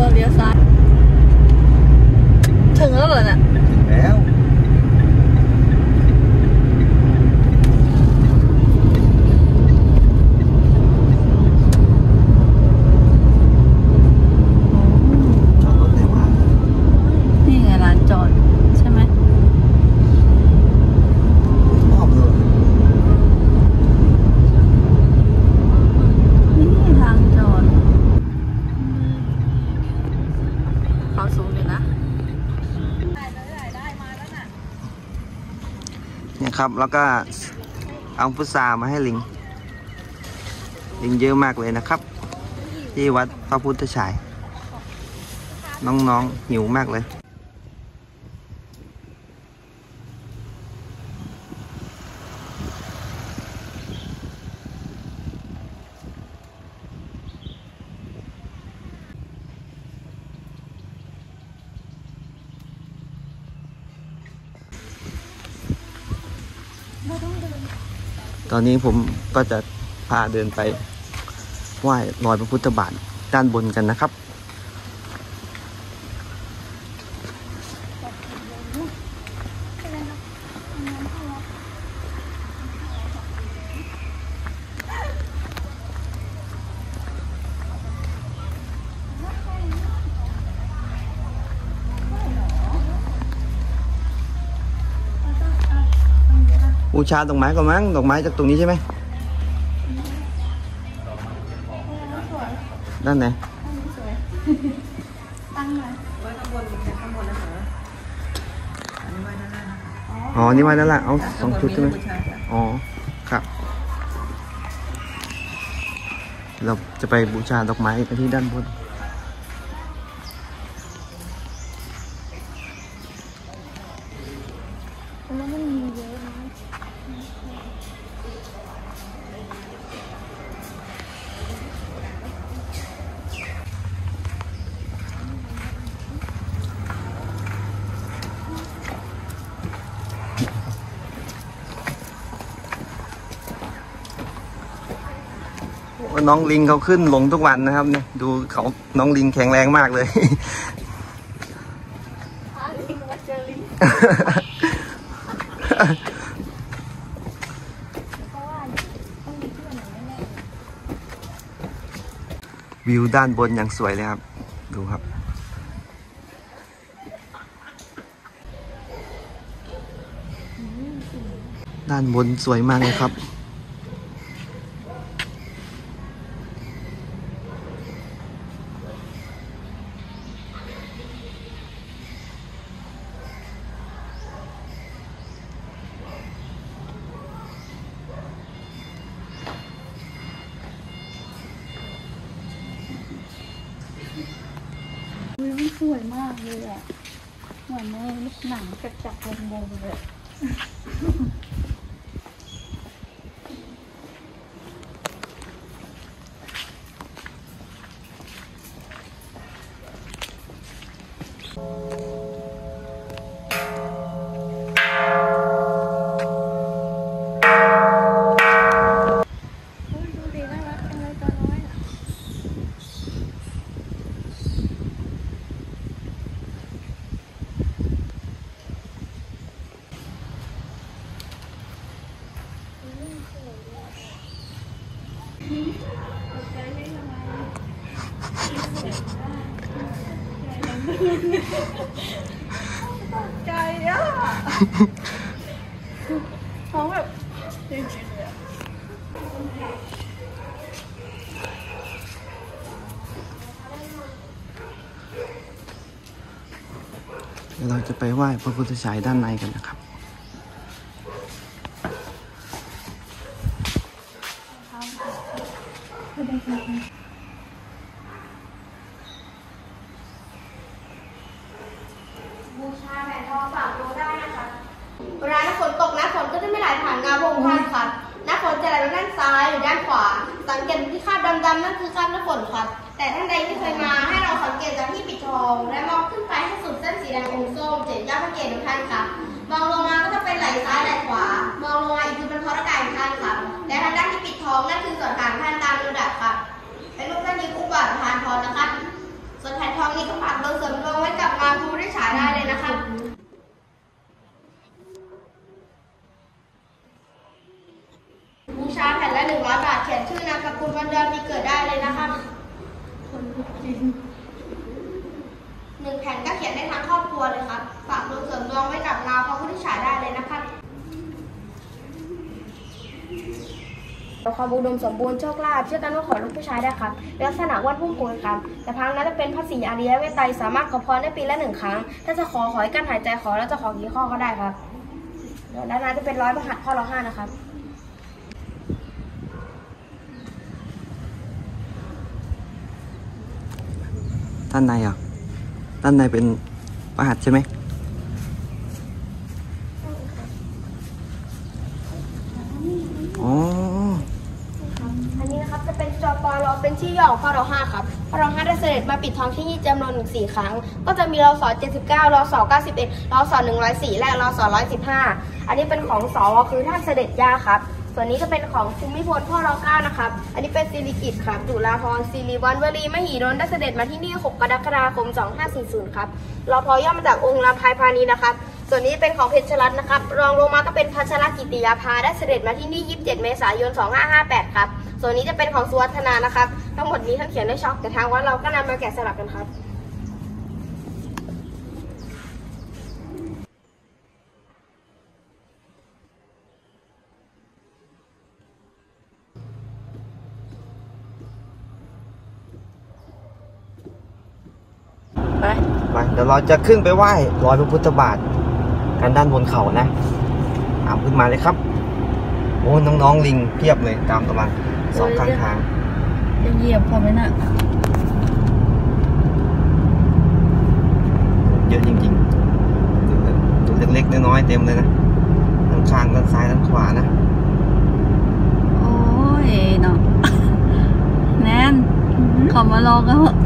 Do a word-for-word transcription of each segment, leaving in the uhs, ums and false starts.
อเลี้ยวซ้ายถึงแล้วเหรอเนี่ยถึงแล้วจอดรถไหนวะนี่ไงร้านจอดใช่ไหมชอบเลยนี่ทางจอดเขาสูงอยู่นะเนี่ยครับแล้วก็เอาพุทรามาให้ลิงลิงเยอะมากเลยนะครับที่วัดพระพุทธฉายน้องๆหิวมากเลยตอนนี้ผมก็จะพาเดินไปไหว้รอยพระพุทธบาทด้านบนกันนะครับบูชาดอกไม้ก่อนมั้งดอกไม้จากตรงนี้ใช่ไหมด้านไหนตั้งเลยไว้ข้างบนข้างบนนะคะอันนี้ไว้ด้านล่างอ๋อนี่ไว้ด้านล่างเอาสองชุดใช่ไหมอ๋อครับเราจะไปบูชาดอกไม้กันที่ด้านบนแล้วมันมีเยอะนะน้องลิงเขาขึ้นลงทุกวันนะครับเนี่ยดูเขาน้องลิงแข็งแรงมากเลยวิวด้านบนอย่างสวยเลยครับดูครับด้านบนสวยมากเลยครับวิวสวยมากเลยอ่ะเหมือนในหนังกระจับวงๆเลยดูดีน่ารักจังเลยตัวน้อยใจอ่ะท้องแบบจริงๆเลยเดี๋ยวเราจะไปไหว้พระพุทธฉายด้านในกันนะครับบูชาแผ่นทองฝากดูได้นะคะเวลาฝนตกนะฝนก็จะไม่ไหลผ่านงาพระองค์ท่านค่ะน้ำฝนจะไหลไปด้านซ้ายหรือด้านขวาสังเกตที่คราบดำๆนั่นคือคราบน้ำฝนค่ะแต่ท่านใดไม่เคยมาให้เราสังเกตจากที่ปิดทองและมองขึ้นไปให้สุดเส้นสีแดงองค์ส้มเจ็ดยอดพระเกศของท่านค่ะมองลงมาก็จะเป็นไหลซ้ายไหลขวามองลงมาอีกคือเป็นพระกายของท่านค่ะและทางด้านที่ปิดทองนั่นคือส่วนฐานท่านตามลำดับค่ะเป็นรูปท่านยืนอุบาททานพรนะคะสส่วนแผ่นทองนี้ก็ฝากเบอร์เสริมดวงไว้กับงานพระพุทธฉายได้เลยนะครับบูชาแผ่นละหนึ่งร้อยบาทเขียนชื่อนามสกุลวันเดือนปีเกิดได้เลยนะครับหนึ่งแผ่นก็เขียนได้ทั้งครอบครัวเลยครับฝากเบอร์เสริมดวงไว้กับงานพระพุทธฉายได้เลยนะครับความอุดมสมบูรณ์โชคลาภเชื่อกันว่าขอลูกผู้ชายได้ครับลักษณะวันพุ่มพวงครับแต่พังนั้นจะเป็นพระศรีอริยเวไตรสามารถขอพรได้ปีละหนึ่งครั้งถ้าจะขอขอให้กั้นหายใจขอแล้วจะขอกี่ข้อก็ได้ครับด้านนั้นจะเป็นร้อยพระหัตถ์ข้อละห้านะครับด้านในอ่ะด้านในเป็นพระหัตถ์ใช่ไหมอ๋ออันนี้นะครับจะเป็นจอปอรอเป็นชื่อย่อของพระรอห้าครับพระรอห้าได้เสด็จมาปิดทองที่นี่จำนวนถึงสี่ครั้งก็จะมีรอสอเจ็ดสิบเก้ารอสอเก้าสิบเอ็ดรอสอหนึ่งร้อยสี่และรอสอร้อยสิบห้าอันนี้เป็นของสวคือท่านเสด็จย่าครับส่วนนี้จะเป็นของภูมิพลพ่อรอเก้านะครับอันนี้เป็นสิริกิติ์ครับจุฬาภรณ์สิริวัณวรีมหิดลได้เสด็จมาที่นี่หกกรกฎาคมสองพันห้าร้อยสี่สิบครับรอพอย่อมาจากองค์รามไทยพานีนะครับส่วนนี้เป็นของเพชรรัตน์นะครับรองลงมาก็เป็นพัชรกิติยาภาได้เสด็จมาที่นี่ยี่สิบเจ็ดเมษายนสองพันห้าร้อยห้าสิบแปดครับส่วนนี้จะเป็นของสุวัฒนานะครับทั้งหมดนี้ท่านเขียนด้วยช็อกแต่ทางวัดเราก็นำมาแกะสลักกันครับไปไปเดี๋ยวเราจะขึ้นไปไหว้รอยพระพุทธบาทกันด้านบนเขานะตามขึ้นมาเลยครับโอ้น้องๆลิงเพียบเลยตามตารางสองข้างทางจะเหยียบพอไหมน่ะเยอะจริงๆตัวเล็กๆน้อยๆเต็มเลยนะทั้งข้างด้านซ้ายด้านขวานะโอ้ยเนาะแนนขอมาลองกันเถอะ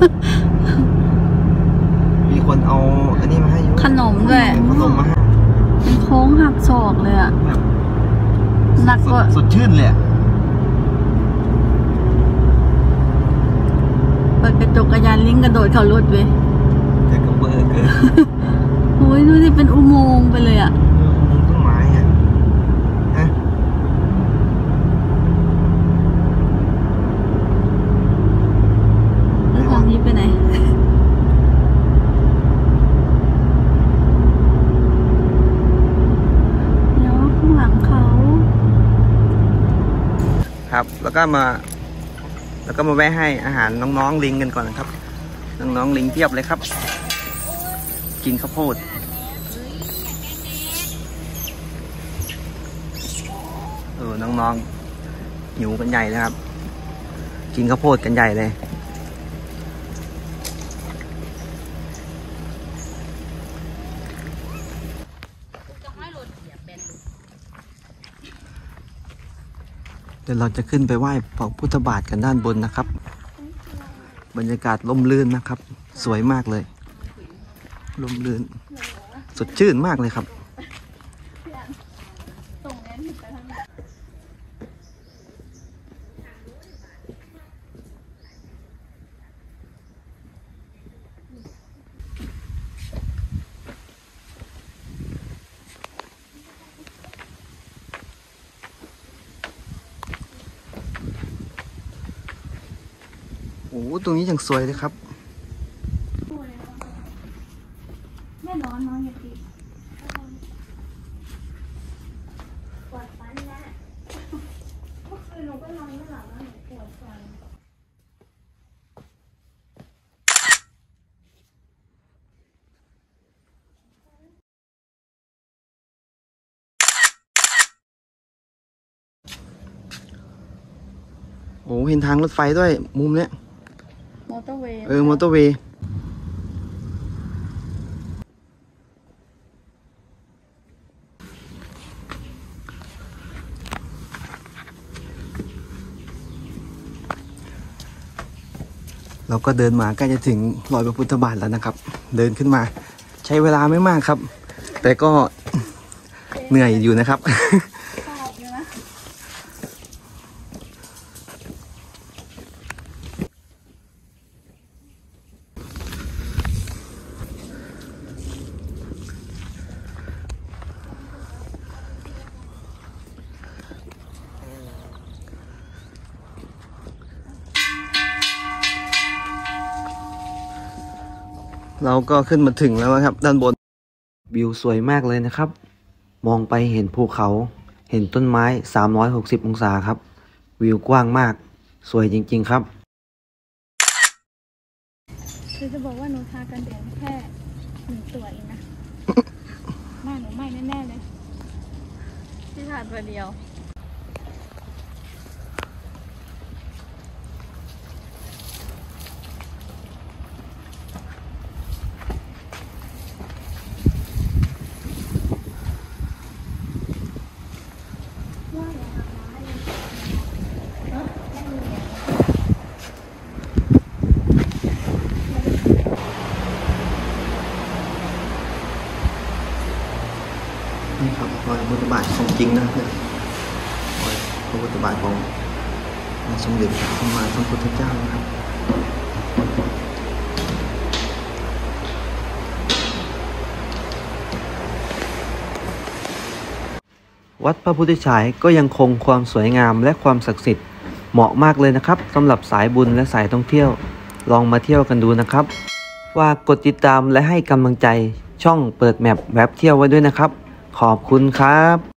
มีคนเอาอันนี้มาให้อยู่ขนมด้วยขนมมาให้เป็นโค้งหักศอกเลยอะหนักกว่าสดชื่นเลยเปิดกระจกกระยานลิงกระโดดเขารถเว้ยเกิดกับเบอร์เกิดโอ้ยดูสิเป็นอุโมงค์ไปเลยอะอุโมงค์ต้นไม้อะฮะแล้วทางนี้ไปไหนครับแล้วก็มาแล้วก็มาแวะให้อาหารน้องๆลิงกันก่อนนะครับน้องๆลิงเพียบเลยครับกินข้าวโพดเออน้องๆหิวกันใหญ่เลยครับกินข้าวโพดกันใหญ่เลยเดี๋ยวเราจะขึ้นไปไหว้พระพุทธบาทกันด้านบนนะครับบรรยากาศร่มรื่นนะครับสวยมากเลยร่มรื่นสดชื่นมากเลยครับโอ้ตรงนี้ยังสวยเลยครับแม่นอนนอนอยู่ที่ปวดฟันนะเมื่อคืนหนูก็นอนไม่หลับแล้วหนูปวดฟันโอ้เห็นทางรถไฟด้วยมุมเนี้ยมอเตอร์เวย์เออมอเตอร์เวย์เราก็เดินมาใกล้จะถึงรอยพระพุทธบาทแล้วนะครับเดินขึ้นมาใช้เวลาไม่มากครับแต่ก็เหนื่อยอยู่นะครับเราก็ขึ้นมาถึงแล้วครับด้านบนวิวสวยมากเลยนะครับ มองไปเห็นภูเขา เห็นต้นไม้สามร้อยหกสิบองศาครับวิวกว้างมากสวยจริงๆครับคือจะบอกว่าหนูทากันแดดแค่หนึ่งตัวเองนะ หน้าหนูไหม้แน่ๆเลยที่ทาตัวเดียวนี่ครับรอยพระพุทธบาทของจริงนะเพื่อนรอยพระพุทธบาทของพระสมเด็จพระสัมมาสัมพุทธเจ้านะครับวัดพระพุทธฉายก็ยังคงความสวยงามและความศักดิ์สิทธิ์เหมาะมากเลยนะครับสำหรับสายบุญและสายท่องเที่ยวลองมาเที่ยวกันดูนะครับฝากกดติดตามและให้กำลังใจช่องเปิดแมปแวบเที่ยวไว้ด้วยนะครับขอบคุณครับ